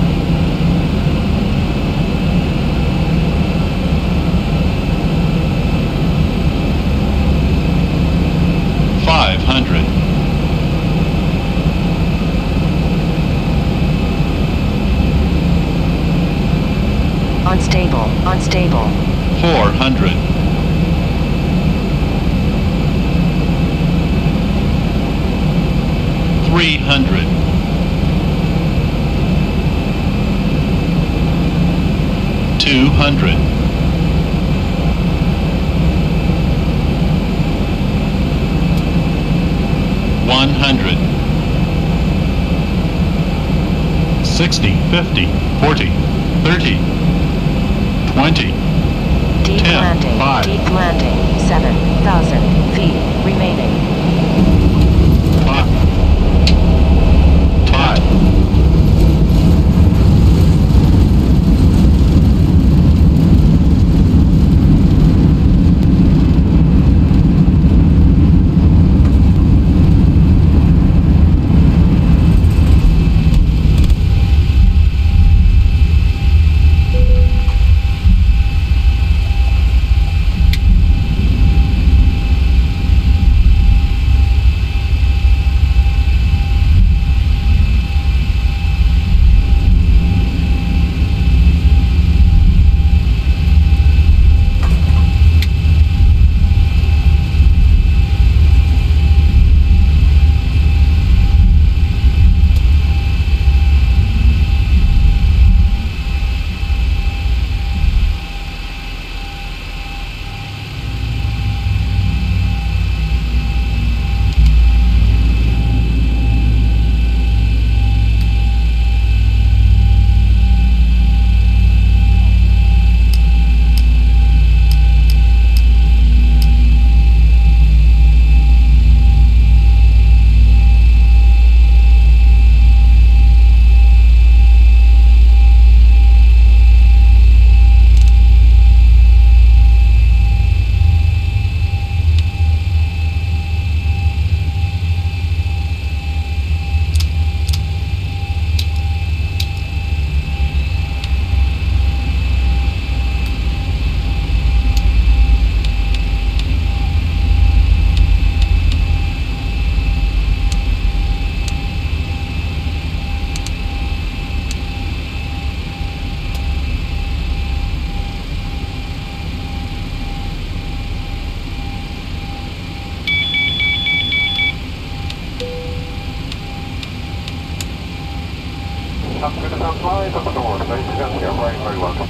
Unstable, unstable. 400. 300. 200. 100. 60, 50, 40, 30, 20, Deep 10, landing, 5, deep landing. 7,000 feet remaining. 5, 5. Very welcome.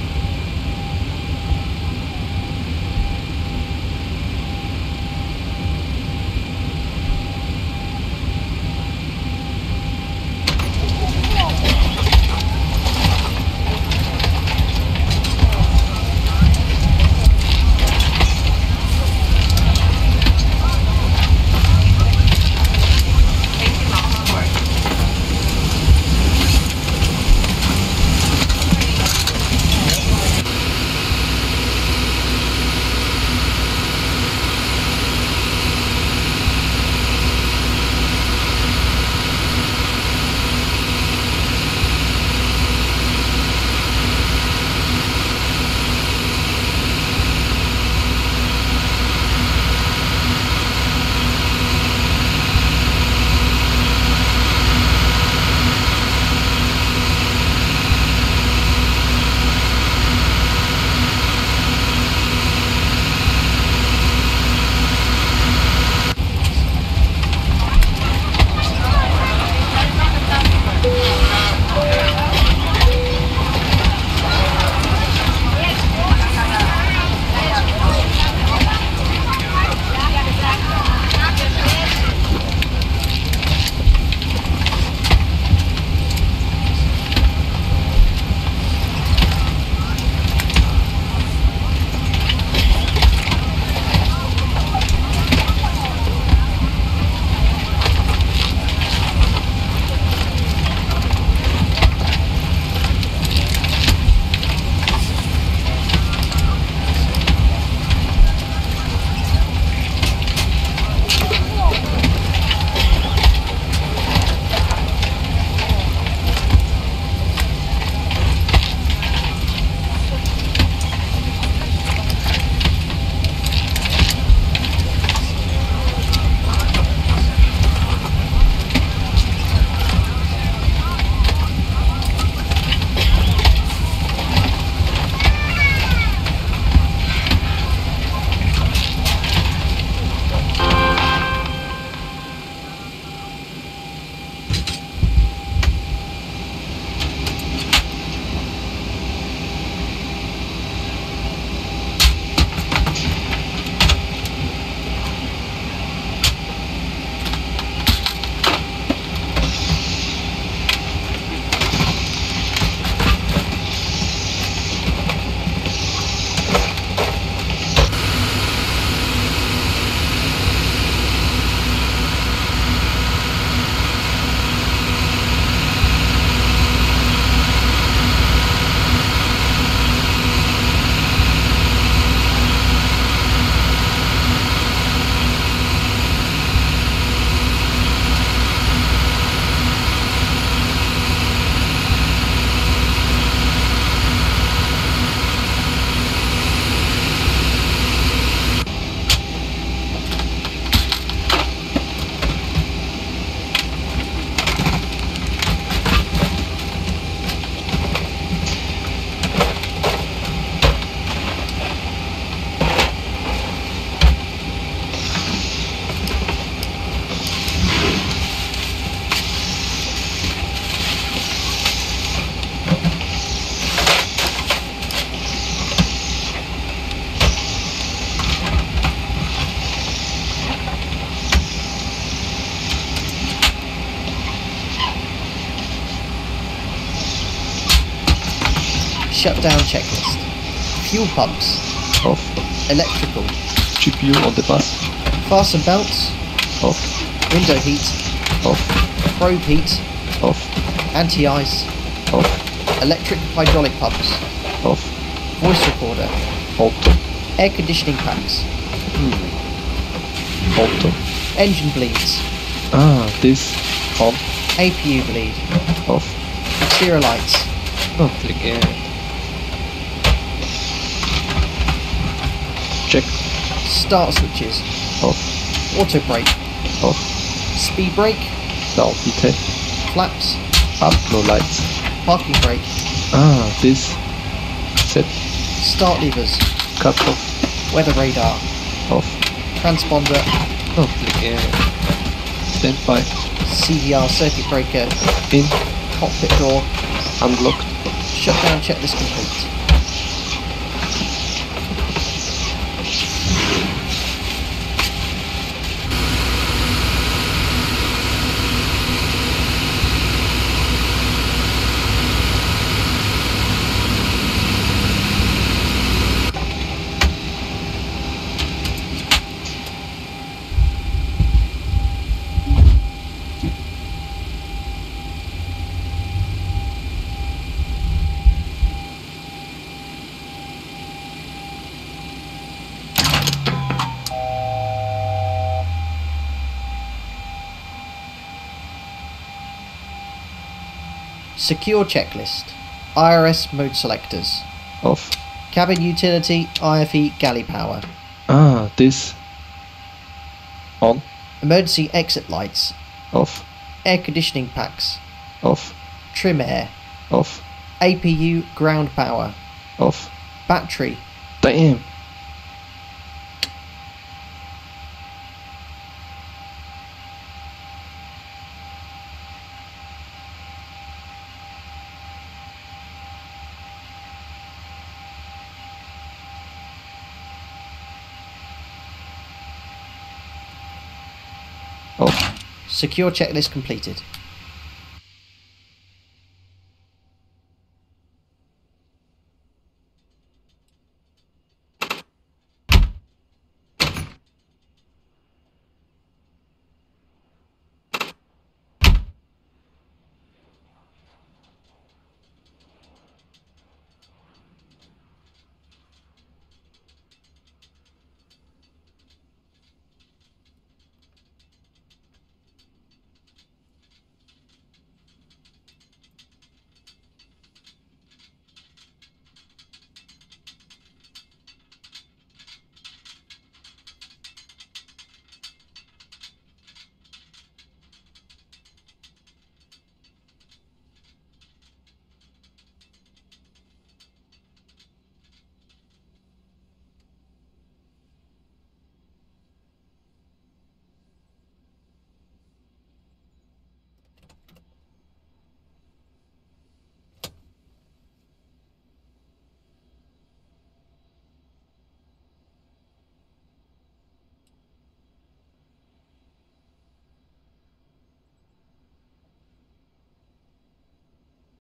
Shutdown checklist. Fuel pumps. Off. Electrical. GPU on the bus. Fasten belts. Off. Window heat. Off. Probe heat. Off. Anti-ice. Off. Electric hydraulic pumps. Off. Voice recorder. Auto. Air conditioning packs. Auto. Engine bleeds. This. On. APU bleed. Off. Exterior lights. Again. Check. Start switches. Off. Auto brake. Off. Speed brake. Down. Detail. Flaps. Up. No lights. Parking brake. This. Set. Start levers. Cut off. Weather radar. Off. Transponder. Again. Stand by. CDR circuit breaker. In. Cockpit door. Unlocked. Shutdown checklist complete. Secure checklist. IRS mode selectors. Off. Cabin utility IFE galley power. This. On. Emergency exit lights. Off. Air conditioning packs. Off. Trim air. Off. APU ground power. Off. Battery. Damn. Off. Secure checklist completed.